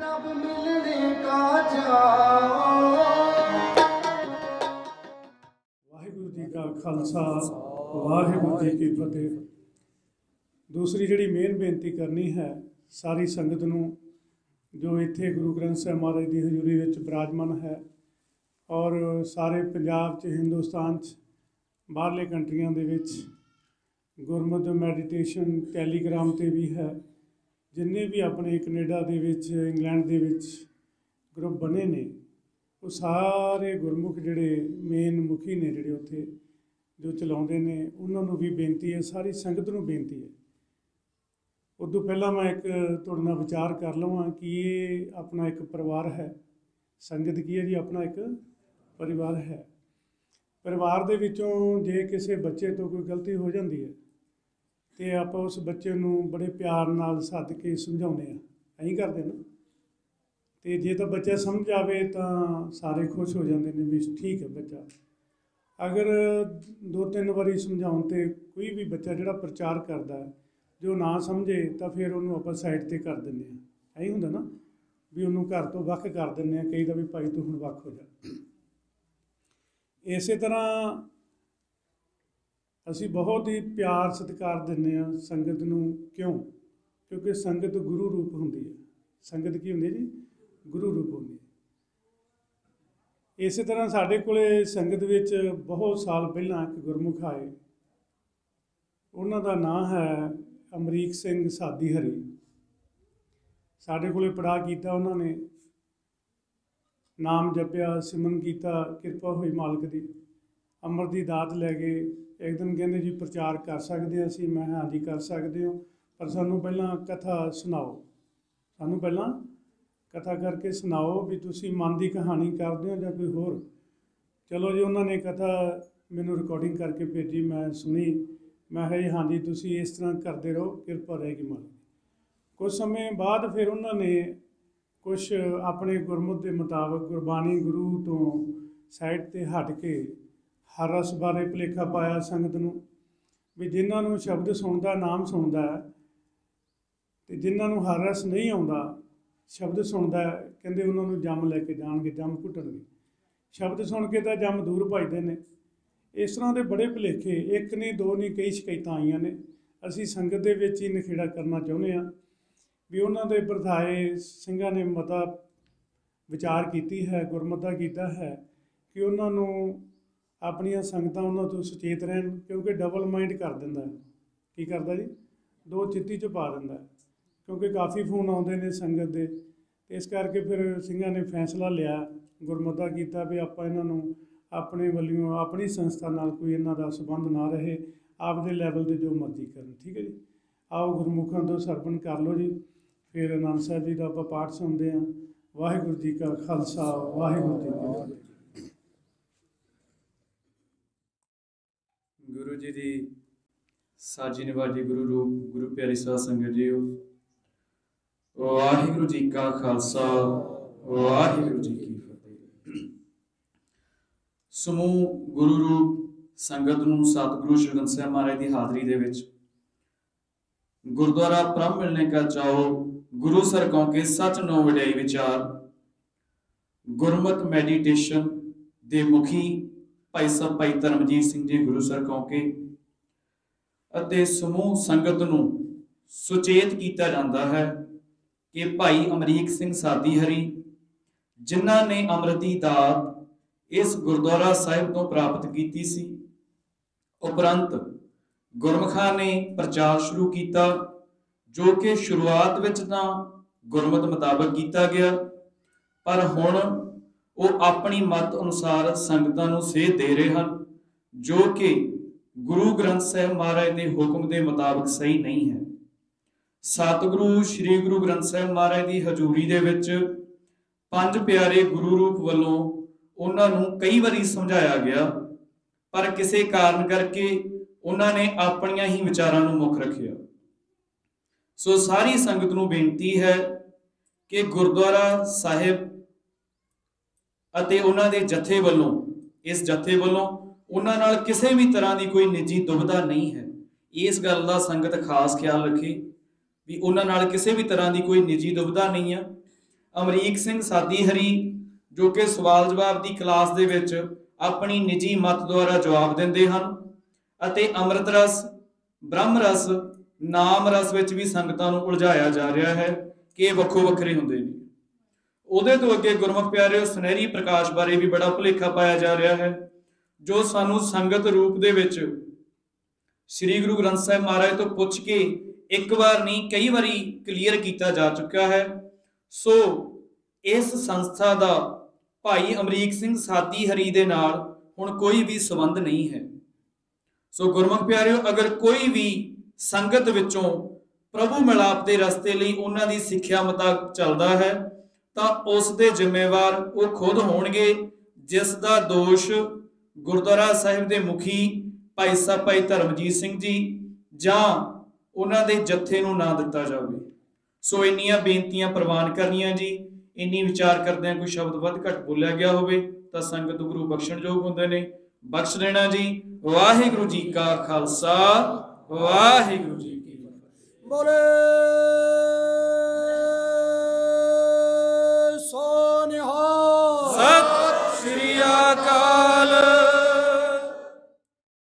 तब मिलने का जाओ। वाहिगुरु जी का खालसा वाहिगुरु जी की फतेह। दूसरी जिहड़ी मेन बेनती करनी है सारी संगत नूं जो इत्थे गुरु ग्रंथ साहिब महाराज की हजूरी विच विराजमान है और सारे पंजाब च हिंदुस्तान च बाहरले कंट्रियां दे विच गुरमत मैडिटेशन टैलीग्राम ते भी है, जिन्ने भी अपने कनेडा दे विच इंग्लैंड दे विच ग्रुप बने ने वो सारे गुरमुख जिहड़े मेन मुखी ने जिहड़े उत्थे जो चलाउंदे ने उन्हां नूं भी बेनती है, सारी संगत नूं बेनती है। उदों पहला मैं एक तुहाडे नाल विचार कर लवां कि ये अपना एक परिवार है। संगत की है जी, अपना एक परिवार है। परिवार दे विचों जे किसी बच्चे तो कोई गलती हो जाती है तो आप उस बच्चे नूं बड़े प्यार नाल सद के समझाउने आ, ऐं करदे ना। तो जे तो बच्चा समझ आवे तो सारे खुश हो जाते हैं भी ठीक है बच्चा। अगर 2-3 बारी समझाउण ते कोई भी बच्चा जिहड़ा प्रचार करता है जो ना समझे तो फिर उन्होंने आप साइड ते कर दिंदे आ। ऐं हुंदा ना भी उन्होंने घर तो वख कर दिंदे आ, कई दा भी भाई तू हुण वख हो जा। इस तरह असी बहुत ही प्यार सत्कार दिंदे आ संगत नूं। क्यों? क्योंकि संगत गुरु रूप हुंदी है। संगत की हुंदी जी? गुरु रूप हुंदी है। इस तरह साडे कोले संगत विच बहुत साल पहलां एक गुरमुख आए, उन्हां दा नाम है अमरीक सिंह सादी हरी। साडे कोले पड़ा कीता उन्होंने, नाम जपिया सिमरन किया, किरपा हुई मालक की, अमर की दात लै गए। एक दिन कहते जी प्रचार कर सकते हैं असी, मैं हाँ जी कर सकते हो, पर सानू पहला कथा सुनाओ, सानू पहला कथा करके सुनाओ भी तुसी मन की कहानी करते हो या कोई होर। चलो जी उन्होंने कथा मैनू रिकॉर्डिंग करके भेजी, मैं सुनी, मैं जी हाँ जी तुसी इस तरह करते रहो, किरपा रहेगी मालक। कुछ समय बाद फिर उन्होंने कुछ अपने गुरमुख के मुताबिक गुरबाणी गुरु तो साइड ते हट के हर रस बारे भुलेखा पाया संगत नूं भी जिन्होंने शब्द सुनता नाम सुनता है तो जिन्होंने हर रस नहीं आता शब्द सुनता है कहते उन्होंने जम लैके जाएंगे, जम घुटणगे। शब्द सुन के तो जम दूर भजते हैं। इस तरह के बड़े भुलेखे एक नहीं दो नहीं कई शिकायत आईयां ने। असी संगत दे विच ही निखेड़ा करना चाहुंदे हां भी उन्होंने प्रथाए सिंघां ने मता विचार की है, गुरमता किया है कि उन्होंने अपनियां संगतां उन्होंने तो सचेत रहन, क्योंकि डबल माइंड कर दिंदा है। की करदा जी? दो चित्ती च पा दिंदा है, क्योंकि काफ़ी फोन आउंदे ने संगत दे। इस करके फिर सिंघां ने फैसला लिया, गुरमता किया भी आपां इन्हां नूं अपने वल्लों अपनी संस्था नाल कोई इन्हां दा संबंध ना रहे, आपदे लैवल ते जो मर्जी करन। ठीक है जी। आओ गुरमुखां तो सरपण कर लो जी, फिर आनंद साहब जी का आपां पाठ सुनते हैं। वाहिगुरू जी का खालसा वाहिगुरू जी की फतेह। गुरु जी की साजी निवाजी गुरु रूप गुरु प्यारी साध संगत जीओ, वाहिगुरू जी का खालसा वाहिगुरू जी की फतेह। समूह गुरु रूप संगत नूं सतगुरु श्री ग्रंथ साहिब महाराज की हाजरी दे विच गुरुद्वारा ब्रह्म मिलने का चाओ, गुरु सर कौ के सच नौ वड्याई विचार, गुरमत मैडिटेशन दे मुखी भाई साहब भाई धर्मजीत सिंह जी गुरु सर कौ के अते समूह संगत नूं सुचेत किया जाता है कि भाई अमरीक सिंह सादी हरी जिन्हां ने अमृत दी दात इस गुरुद्वारा साहिब तो प्राप्त की सी, उपरंत गुरमुखां ने प्रचार शुरू किया जो कि शुरुआत विच तां गुरमत मुताबक किया गया, पर हुण वो अपनी मत अनुसार संगतां नूं सेध दे रहे हैं जो कि गुरु ग्रंथ साहिब महाराज के हुक्म के मुताबिक सही नहीं है। सतगुरु श्री गुरु ग्रंथ साहिब महाराज की हजूरी दे विच पंज प्यारे गुरु रूप वालों उन्होंने कई बारी समझाया गया, पर किसी कारण करके उन्होंने अपनिया ही विचारां नूं मुख रखिया। सो सारी संगत नूं बेनती है कि गुरुद्वारा साहिब अते उन्हां दे जथे वालों इस जथे वालों उन्हां नाल किसी भी तरह की कोई निजी दुविधा नहीं है। इस गल का संगत खास ख्याल रखे भी उन्हां नाल किसी भी तरह की कोई निजी दुविधा नहीं है। ਅਮਰੀਕ ਸਿੰਘ ਸਾਦੀ ਹਰੀ, ਜੋ ਕਿ ਸਵਾਲ ਜਵਾਬ ਦੀ ਕਲਾਸ ਦੇ ਵਿੱਚ ਆਪਣੀ ਨਿੱਜੀ ਮਤ ਦੁਆਰਾ ਜਵਾਬ ਦਿੰਦੇ ਹਨ, ਅਤੇ ਅੰਮ੍ਰਿਤ ਰਸ, ਬ੍ਰਹਮ ਰਸ, ਨਾਮ ਰਸ ਵਿੱਚ ਵੀ ਸੰਗਤਾਂ ਨੂੰ ਉਲਝਾਇਆ ਜਾ ਰਿਹਾ ਹੈ ਕਿ ਇਹ ਵੱਖੋ ਵੱਖਰੇ ਹੁੰਦੇ ਨੇ। ਉਹਦੇ ਤੋਂ ਅੱਗੇ ਗੁਰਮੁਖ ਪਿਆਰਿਓ, ਸੁਨਹਿਰੀ ਪ੍ਰਕਾਸ਼ ਬਾਰੇ ਵੀ ਬੜਾ ਭੁਲੇਖਾ ਪਾਇਆ ਜਾ ਰਿਹਾ ਹੈ, ਜੋ ਸਾਨੂੰ ਸੰਗਤ ਰੂਪ ਦੇ ਵਿੱਚ ਸ੍ਰੀ ਗੁਰੂ ਗ੍ਰੰਥ ਸਾਹਿਬ ਮਹਾਰਾਜ ਤੋਂ ਪੁੱਛ ਕੇ ਇੱਕ ਵਾਰ ਨਹੀਂ ਕਈ ਵਾਰੀ ਕਲੀਅਰ ਕੀਤਾ ਜਾ ਚੁੱਕਾ ਹੈ। ਸੋ ਇਸ ਸੰਸਥਾ ਦਾ ਭਾਈ ਅਮਰੀਕ ਸਿੰਘ ਸਾਦੀ ਹਰੀ ਦੇ ਨਾਲ ਹੁਣ ਕੋਈ ਵੀ ਸੰਬੰਧ ਨਹੀਂ ਹੈ। ਸੋ ਗੁਰਮੁਖ ਪਿਆਰਿਓ, ਅਗਰ ਕੋਈ ਵੀ ਸੰਗਤ ਵਿੱਚੋਂ ਪ੍ਰਭੂ ਮਿਲਾਪ ਦੇ ਰਸਤੇ ਲਈ ਉਹਨਾਂ ਦੀ ਸਿੱਖਿਆ ਮੁਤਾਬਕ ਚੱਲਦਾ ਹੈ ਤਾਂ ਉਸ ਦੇ ਜ਼ਿੰਮੇਵਾਰ ਉਹ ਖੁਦ ਹੋਣਗੇ, ਜਿਸ ਦਾ ਦੋਸ਼ ਗੁਰਦੁਆਰਾ ਸਾਹਿਬ ਦੇ ਮੁਖੀ ਭਾਈ ਸਾਹਿਬ ਭਾਈ ਧਰਮਜੀਤ ਸਿੰਘ ਜੀ ਜਾਂ ਉਹਨਾਂ ਦੇ ਜੱਥੇ ਨੂੰ ਨਾ ਦਿੱਤਾ ਜਾਵੇ। ਸੋ ਇੰਨੀਆਂ ਬੇਨਤੀਆਂ ਪ੍ਰਵਾਨ ਕਰਨੀਆਂ ਜੀ। ਇੰਨੀ ਵਿਚਾਰ ਕਰਦਿਆਂ ਕੋਈ ਸ਼ਬਦ ਵੱਧ ਘੱਟ ਬੋਲਿਆ ਗਿਆ ਹੋਵੇ ਤਾਂ ਸੰਗਤ ਗੁਰੂ ਬਖਸ਼ਣਯੋਗ ਹੁੰਦੇ ਨੇ, ਬਖਸ਼ ਦੇਣਾ ਜੀ। ਵਾਹਿਗੁਰੂ ਜੀ ਕਾ ਖਾਲਸਾ, ਵਾਹਿਗੁਰੂ ਜੀ ਕੀ ਫਤਿਹ। ਬੋਲੇ ਸੋ ਨਿਹਾਲ। ਸਤਿ ਸ਼੍ਰੀ ਅਕਾਲ।